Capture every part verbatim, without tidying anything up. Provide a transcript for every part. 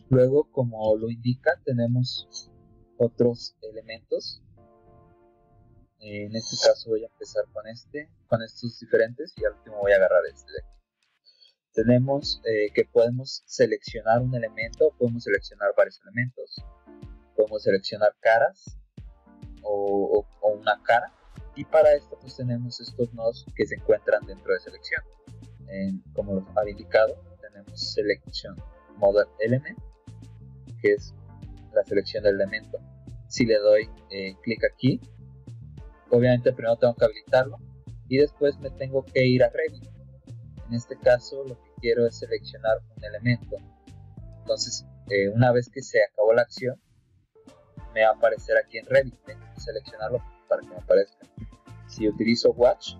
Luego, como lo indica, tenemos otros elementos. En este caso voy a empezar con este, con estos diferentes, y al último voy a agarrar este de aquí. Tenemos eh, que podemos seleccionar un elemento, podemos seleccionar varios elementos, podemos seleccionar caras o, o, o una cara, y para esto pues tenemos estos nodos que se encuentran dentro de selección. Eh, como lo había indicado, tenemos Selection Model Element, que es la selección del elemento. Si le doy eh, clic aquí, obviamente primero tengo que habilitarlo y después me tengo que ir a Revit. En este caso lo que quiero es seleccionar un elemento. Entonces eh, una vez que se acabó la acción, me va a aparecer aquí en Revit. Tengo que seleccionarlo para que me aparezca. Si utilizo Watch,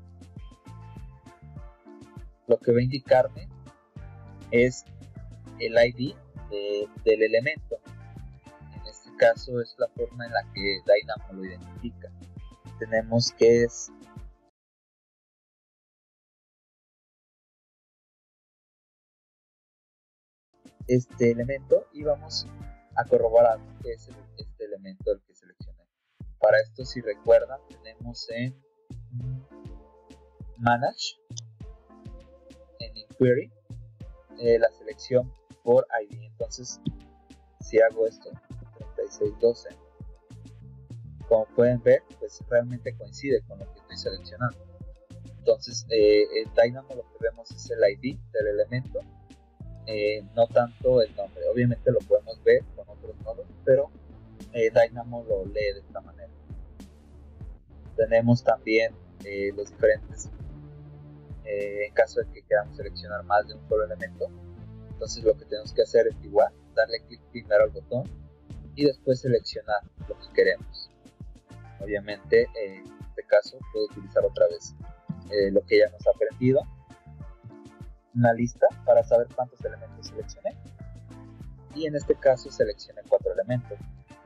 lo que va a indicarme es el I D de, del elemento. En este caso es la forma en la que Dynamo lo identifica. Tenemos que es este elemento y vamos a corroborar que es este elemento el que seleccioné. Para esto, si recuerdan, tenemos en Manage, en Inquiry, eh, la selección por I D. Entonces, si hago esto, treinta y seis doce, como pueden ver, pues realmente coincide con lo que estoy seleccionando. Entonces, eh, en Dynamo lo que vemos es el I D del elemento, eh, no tanto el nombre. Obviamente lo podemos ver con otros nodos, pero eh, Dynamo lo lee de esta manera. Tenemos también eh, los diferentes, eh, en caso de que queramos seleccionar más de un solo elemento. Entonces lo que tenemos que hacer es igual, darle clic primero al botón y después seleccionar lo que queremos. Obviamente eh, en este caso puedo utilizar otra vez eh, lo que ya hemos aprendido, una lista para saber cuántos elementos seleccioné, y en este caso seleccioné cuatro elementos.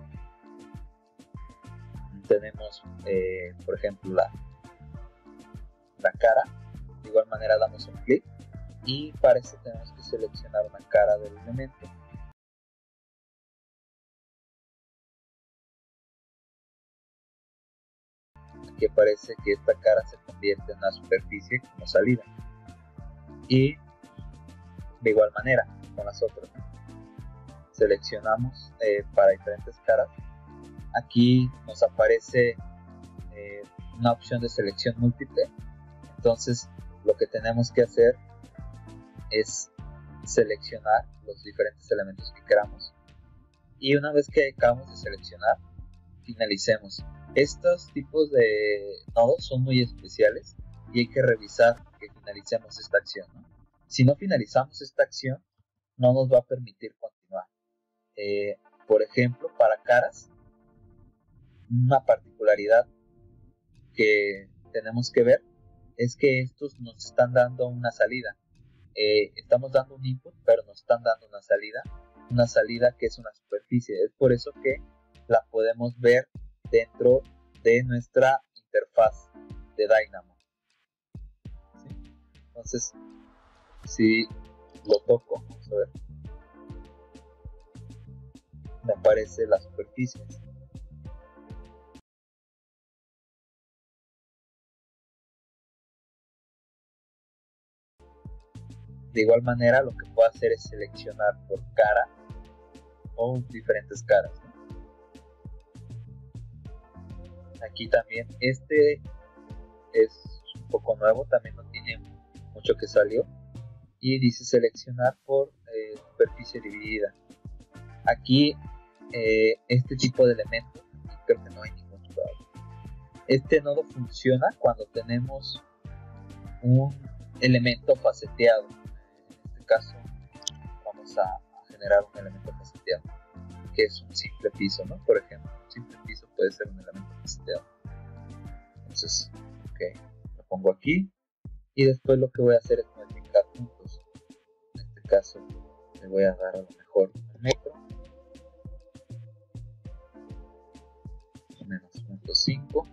Tenemos eh, por ejemplo la, la cara. De igual manera damos un clic y para esto tenemos que seleccionar una cara del elemento. Aquí aparece que esta cara se convierte en una superficie como salida, y de igual manera con las otras seleccionamos eh, para diferentes caras. Aquí nos aparece eh, una opción de selección múltiple. Entonces lo que tenemos que hacer es seleccionar los diferentes elementos que queramos, y una vez que acabamos de seleccionar, finalicemos. Estos tipos de nodos son muy especiales y hay que revisar que finalicemos esta acción, ¿no? Si no finalizamos esta acción, no nos va a permitir continuar. Eh, por ejemplo, para caras, una particularidad que tenemos que ver es que estos nos están dando una salida. Eh, estamos dando un input, pero nos están dando una salida, una salida que es una superficie. Es por eso que la podemos ver dentro de nuestra interfaz de Dynamo, ¿sí? Entonces, si lo toco, vamos a ver, me aparece la superficie. De igual manera, lo que puedo hacer es seleccionar por cara o diferentes caras, ¿no? Aquí también este es un poco nuevo, también no tiene mucho que salió, y dice seleccionar por eh, superficie dividida. Aquí eh, este tipo de elementos, creo que no hay ningún todavía. Este nodo funciona cuando tenemos un elemento faceteado. En este caso vamos a, a generar un elemento faceteado, que es un simple piso, ¿no? Por ejemplo, un simple piso puede ser un elemento faceteado. Entonces, ok, lo pongo aquí, y después lo que voy a hacer es modificar puntos. En este caso le voy a dar a lo mejor un metro, menos punto cinco,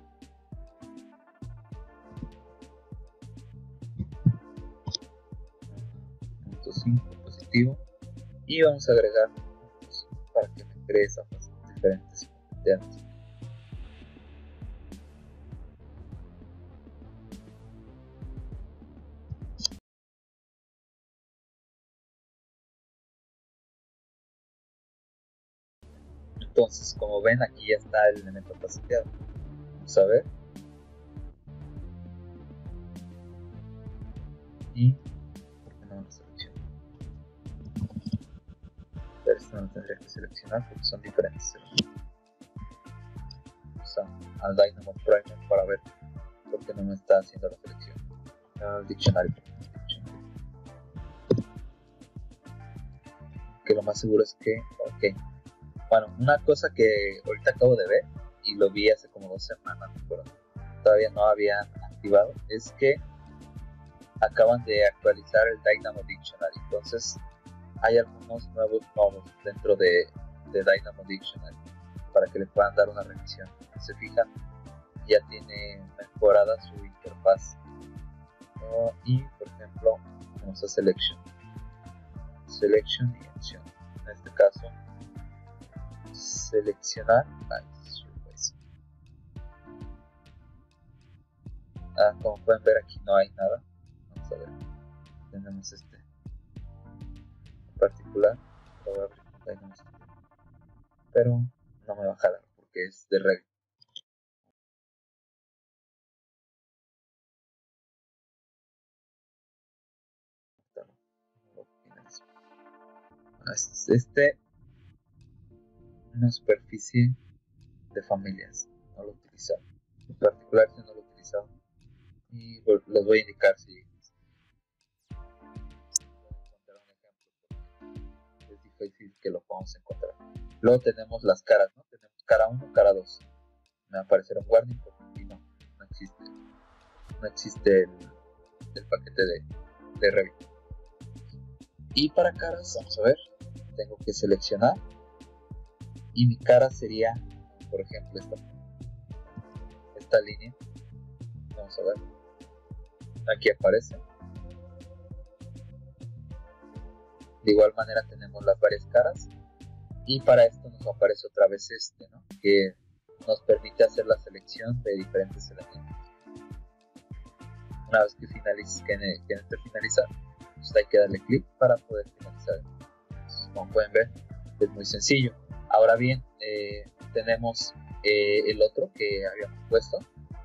punto cinco positivo, y vamos a agregar pues, para que me cree esas diferentes fuentes. Entonces, como ven, aquí ya está el elemento faceteado. Vamos a ver. Y ¿por qué no lo selecciono? Pero esto no lo tendría que seleccionar porque son diferentes. Vamos a, al Dynamo Primer para ver por qué no me está haciendo la selección. Al diccionario. Que lo más seguro es que, ok. Bueno, una cosa que ahorita acabo de ver y lo vi hace como dos semanas, pero todavía no había activado, es que acaban de actualizar el Dynamo Dictionary. Entonces hay algunos nuevos nodos dentro de, de Dynamo Dictionary para que le puedan dar una revisión. Si se fijan, ya tiene mejorada su interfaz. Uh, y por ejemplo, vamos a Selection. Selection y acción. En este caso, seleccionar. Ah, como pueden ver, aquí no hay nada. Vamos a ver. Tenemos este en particular. Lo voy a abrir con Dynamo, pero no me va a jalar porque es de Revit. Este, una superficie de familias, no lo he utilizado. En particular, si no lo he utilizado. Y bueno, les voy a indicar si encontrar un ejemplo, es difícil que lo podamos encontrar. Luego tenemos las caras, ¿no? Tenemos cara uno, cara dos. Me va a aparecer un warning porque no, no existe. No existe el, el paquete de, de Revit. Y para caras, vamos a ver, tengo que seleccionar. Y mi cara sería, por ejemplo, esta, esta línea. Vamos a ver. Aquí aparece. De igual manera tenemos las varias caras. Y para esto nos aparece otra vez este, ¿no? Que nos permite hacer la selección de diferentes elementos. Una vez que finalice, que, que esté finalizado, pues hay que darle clic para poder finalizar. Entonces, como pueden ver, es muy sencillo. Ahora bien, eh, tenemos eh, el otro que habíamos puesto.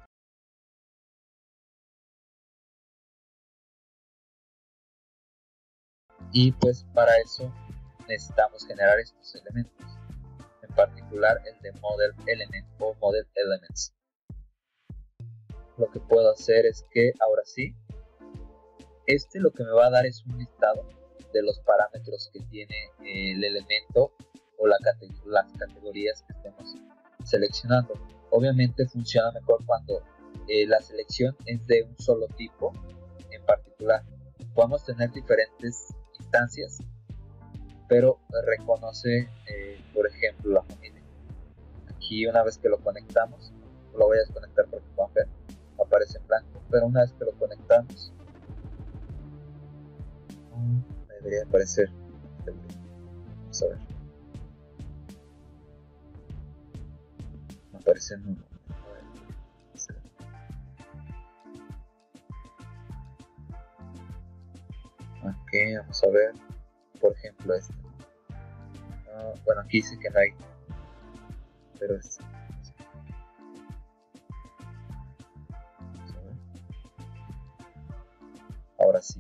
Y pues para eso necesitamos generar estos elementos. En particular el de Model Element o Model Elements. Lo que puedo hacer es que ahora sí, este lo que me va a dar es un listado de los parámetros que tiene el elemento o la cate las categorías que estemos seleccionando. Obviamente funciona mejor cuando eh, la selección es de un solo tipo en particular. Podemos tener diferentes instancias, pero reconoce, eh, por ejemplo, la familia. Aquí una vez que lo conectamos, lo voy a desconectar para que puedan ver, aparece en blanco, pero una vez que lo conectamos, me debería aparecer. Vamos a ver. Me aparece en uno. Ok, vamos a ver. Por ejemplo, este. Uh, bueno, aquí dice que no hay, pero este. Vamos a ver. Ahora sí.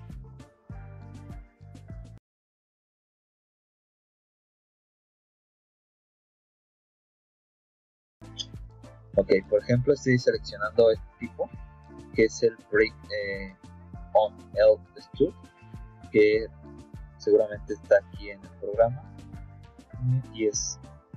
Ok, por ejemplo, estoy seleccionando este tipo, que es el Brick eh, on L-Stud, que seguramente está aquí en el programa, y es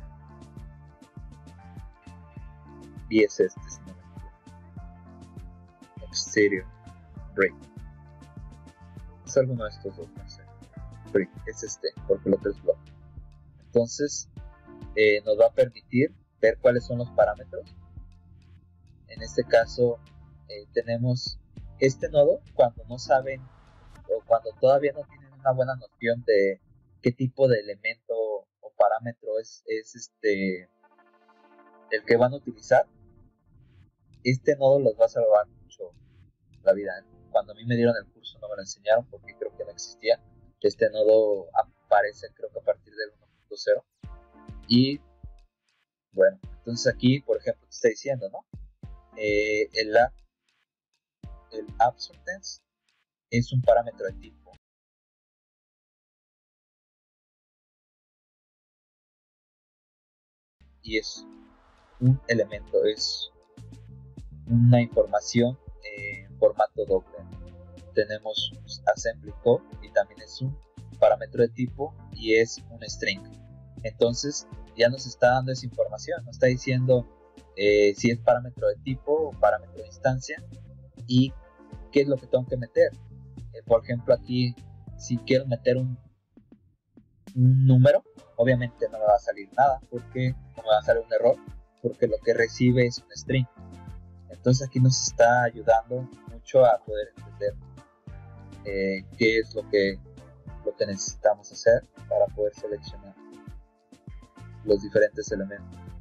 y es este, si no me equivoco. Exterior Brick. Es alguno de estos dos, no sé. Brick es este, porque el otro es block. Entonces, eh, nos va a permitir ver cuáles son los parámetros. En este caso, eh, tenemos este nodo cuando no saben o cuando todavía no tienen una buena noción de qué tipo de elemento o parámetro es, es este el que van a utilizar, este nodo les va a salvar mucho la vida. Cuando a mí me dieron el curso no me lo enseñaron porque creo que no existía. Este nodo aparece creo que a partir del uno punto cero. Y bueno, entonces aquí, por ejemplo, te está diciendo, ¿no? Eh, el, el absurdance es un parámetro de tipo. Y es un elemento, es una información en formato doble. Tenemos assembly code y también es un parámetro de tipo y es un string. Entonces ya nos está dando esa información, nos está diciendo eh, si es parámetro de tipo o parámetro de instancia y qué es lo que tengo que meter. Eh, por ejemplo, aquí si quiero meter un, un número, obviamente no me va a salir nada porque no me va a salir un error porque lo que recibe es un string. Entonces aquí nos está ayudando mucho a poder entender eh, qué es lo que, lo que necesitamos hacer para poder seleccionar los diferentes elementos.